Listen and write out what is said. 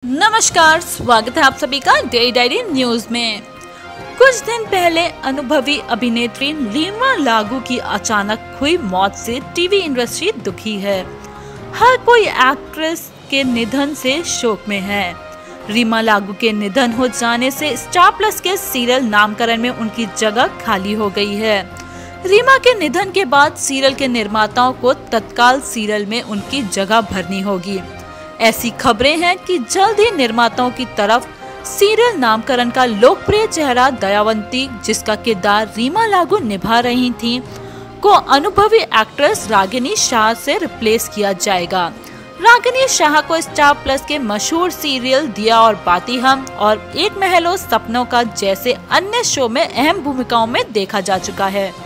नमस्कार, स्वागत है आप सभी का डे डायरी न्यूज में। कुछ दिन पहले अनुभवी अभिनेत्री रीमा लागू की अचानक हुई मौत से टीवी इंडस्ट्री दुखी है। हर कोई एक्ट्रेस के निधन से शोक में है। रीमा लागू के निधन हो जाने से स्टार प्लस के सीरियल नामकरण में उनकी जगह खाली हो गई है। रीमा के निधन के बाद सीरियल के निर्माताओं को तत्काल सीरियल में उनकी जगह भरनी होगी। ऐसी खबरें हैं कि जल्द ही निर्माताओं की तरफ सीरियल नामकरण का लोकप्रिय चेहरा दयावंती, जिसका किरदार रीमा लागू निभा रही थीं, को अनुभवी एक्ट्रेस रागिनी शाह से रिप्लेस किया जाएगा। रागिनी शाह को स्टार प्लस के मशहूर सीरियल दिया और बाती हम और एक महलो सपनों का जैसे अन्य शो में अहम भूमिकाओं में देखा जा चुका है।